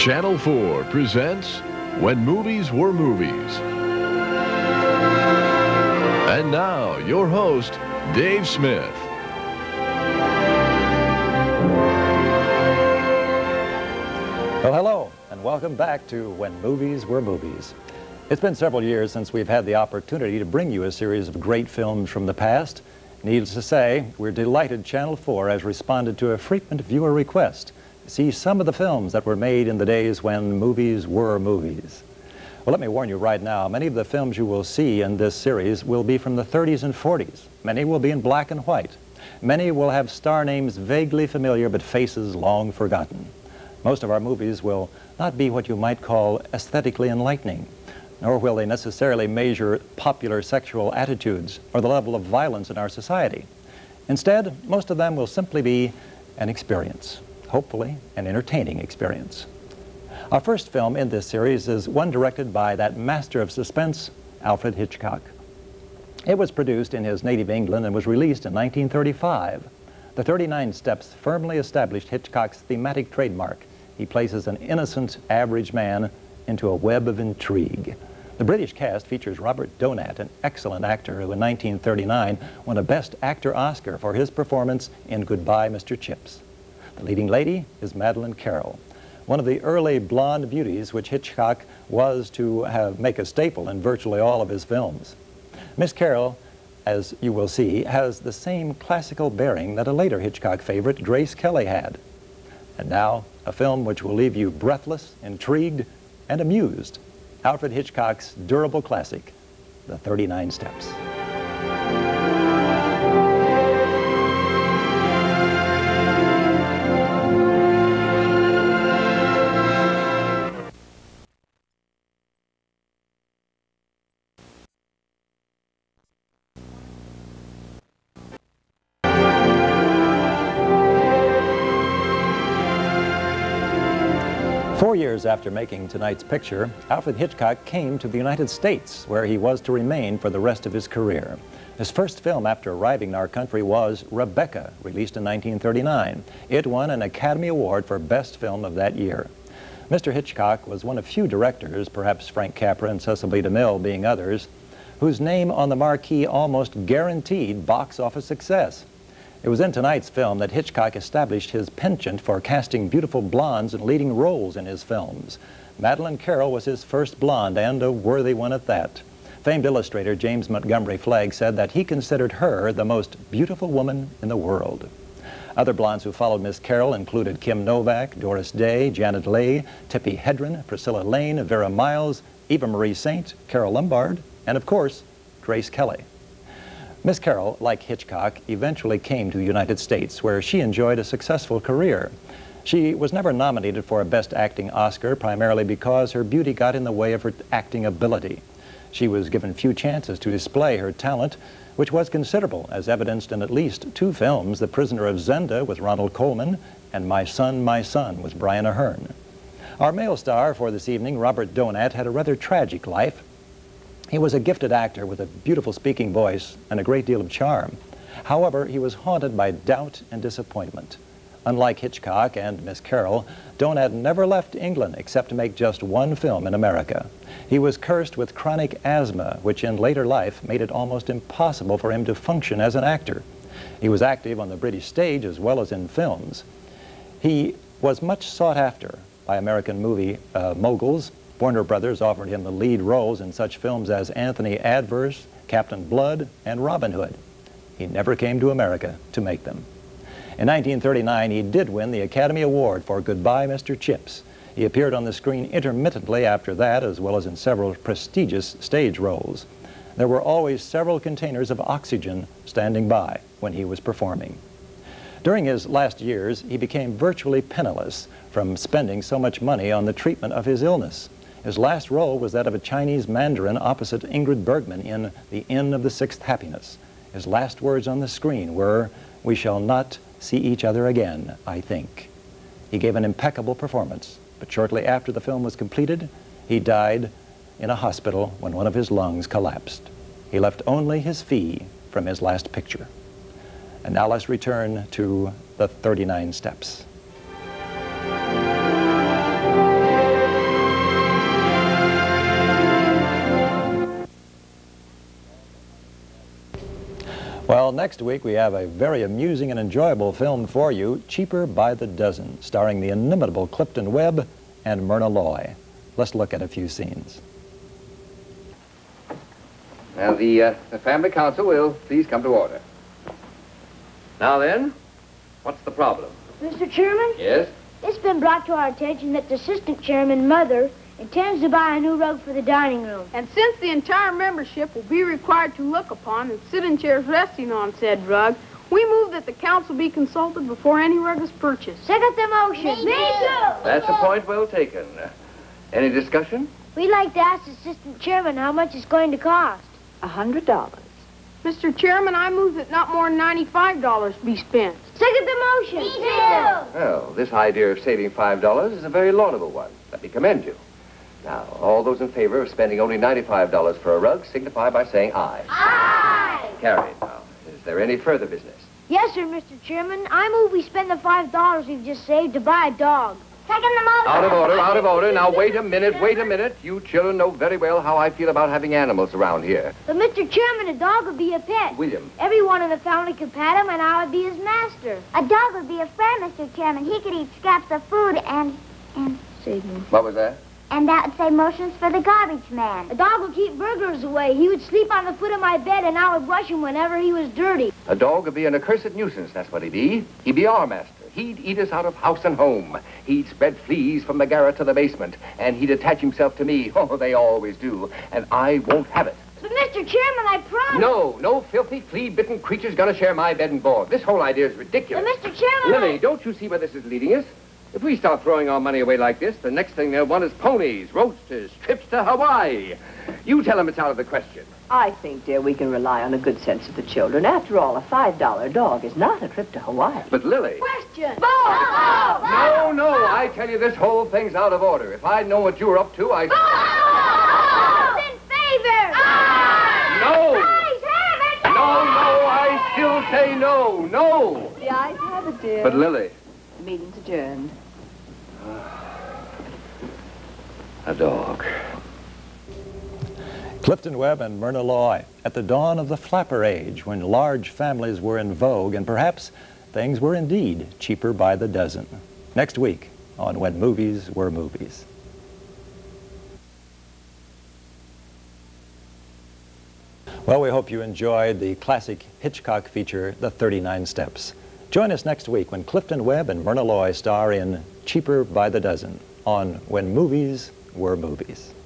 Channel 4 presents When Movies Were Movies. And now, your host, Dave Smith. Well, hello, and welcome back to When Movies Were Movies. It's been several years since we've had the opportunity to bring you a series of great films from the past. Needless to say, we're delighted Channel 4 has responded to a frequent viewer request to see some of the films that were made in the days when movies were movies. Well, let me warn you right now, many of the films you will see in this series will be from the 30s and 40s. Many will be in black and white. Many will have star names vaguely familiar but faces long forgotten. Most of our movies will not be what you might call aesthetically enlightening, nor will they necessarily measure popular sexual attitudes or the level of violence in our society. Instead, most of them will simply be an experience, hopefully an entertaining experience. Our first film in this series is one directed by that master of suspense, Alfred Hitchcock. It was produced in his native England and was released in 1935. The 39 Steps firmly established Hitchcock's thematic trademark. He places an innocent, average man into a web of intrigue. The British cast features Robert Donat, an excellent actor who in 1939 won a Best Actor Oscar for his performance in Goodbye, Mr. Chips. The leading lady is Madeleine Carroll, one of the early blonde beauties which Hitchcock was to make a staple in virtually all of his films. Miss Carroll, as you will see, has the same classical bearing that a later Hitchcock favorite, Grace Kelly, had. And now, a film which will leave you breathless, intrigued, and amused. Alfred Hitchcock's durable classic, The 39 Steps. 4 years after making tonight's picture, Alfred Hitchcock came to the United States, where he was to remain for the rest of his career. His first film after arriving in our country was Rebecca, released in 1939. It won an Academy Award for Best Film of that year. Mr. Hitchcock was one of few directors, perhaps Frank Capra and Cecil B. DeMille being others, whose name on the marquee almost guaranteed box office success. It was in tonight's film that Hitchcock established his penchant for casting beautiful blondes in leading roles in his films. Madeleine Carroll was his first blonde, and a worthy one at that. Famed illustrator James Montgomery Flagg said that he considered her the most beautiful woman in the world. Other blondes who followed Miss Carroll included Kim Novak, Doris Day, Janet Leigh, Tippi Hedren, Priscilla Lane, Vera Miles, Eva Marie Saint, Carole Lombard, and of course, Grace Kelly. Miss Carroll, like Hitchcock, eventually came to the United States, where she enjoyed a successful career. She was never nominated for a Best Acting Oscar, primarily because her beauty got in the way of her acting ability. She was given few chances to display her talent, which was considerable, as evidenced in at least 2 films, The Prisoner of Zenda with Ronald Colman and My Son, with Brian Aherne. Our male star for this evening, Robert Donat, had a rather tragic life. He was a gifted actor with a beautiful speaking voice and a great deal of charm. However, he was haunted by doubt and disappointment. Unlike Hitchcock and Miss Carroll, Donat never left England except to make just one film in America. He was cursed with chronic asthma, which in later life made it almost impossible for him to function as an actor. He was active on the British stage as well as in films. He was much sought after by American movie moguls. Warner Brothers offered him the lead roles in such films as Anthony Adverse, Captain Blood, and Robin Hood. He never came to America to make them. In 1939, he did win the Academy Award for Goodbye, Mr. Chips. He appeared on the screen intermittently after that, as well as in several prestigious stage roles. There were always several containers of oxygen standing by when he was performing. During his last years, he became virtually penniless from spending so much money on the treatment of his illness. His last role was that of a Chinese mandarin opposite Ingrid Bergman in The Inn of the Sixth Happiness. His last words on the screen were, "We shall not see each other again, I think." He gave an impeccable performance, but shortly after the film was completed, he died in a hospital when one of his lungs collapsed. He left only his fee from his last picture. And now let's return to The 39 Steps. Well, next week we have a very amusing and enjoyable film for you, Cheaper by the Dozen, starring the inimitable Clifton Webb and Myrna Loy. Let's look at a few scenes. Now, the family council will please come to order. Now then, what's the problem? Mr. Chairman? Yes? It's been brought to our attention that the assistant chairman, Mother, intends to buy a new rug for the dining room. And since the entire membership will be required to look upon and sit in chairs resting on said rug, we move that the council be consulted before any rug is purchased. Second the motion. Me too. That's a point well taken. Any discussion? We'd like to ask the assistant chairman how much it's going to cost. $100. Mr. Chairman, I move that not more than $95 be spent. Second the motion. Me too. Well, this idea of saving $5 is a very laudable one. Let me commend you. Now, all those in favor of spending only $95 for a rug signify by saying aye. Aye. Carried. Now, is there any further business? Yes, sir, Mr. Chairman. I move we spend the $5 we've just saved to buy a dog. Second the motion. Out of order, out of order. Now, wait a minute. You children know very well how I feel about having animals around here. But, Mr. Chairman, a dog would be a pet. William. Everyone in the family could pet him, and I would be his master. A dog would be a friend, Mr. Chairman. He could eat scraps of food and Save me. What was that? And that would say motions for the garbage man. A dog would keep burglars away. He would sleep on the foot of my bed, and I would brush him whenever he was dirty. A dog would be an accursed nuisance, that's what he'd be. He'd be our master. He'd eat us out of house and home. He'd spread fleas from the garret to the basement, and he'd attach himself to me. Oh, they always do. And I won't have it. But, Mr. Chairman, I promise. No filthy, flea-bitten creature's gonna share my bed and board. This whole idea is ridiculous. But, Mr. Chairman, Lily, don't you see where this is leading us? If we start throwing our money away like this, the next thing they'll want is ponies, roasters, trips to Hawaii. You tell them it's out of the question. I think, dear, we can rely on the good sense of the children. After all, a $5 dog is not a trip to Hawaii. But, Lily... Question. No, I tell you, this whole thing's out of order. If I'd known what you were up to, I'd... in favor. No! I still say no. The ayes have it, dear. But, Lily... The meeting's adjourned. A dog. Clifton Webb and Myrna Loy, at the dawn of the flapper age, when large families were in vogue and perhaps things were indeed cheaper by the dozen. Next week on When Movies Were Movies. Well, we hope you enjoyed the classic Hitchcock feature, The 39 Steps. Join us next week when Clifton Webb and Myrna Loy star in Cheaper by the Dozen on When Movies Were Movies.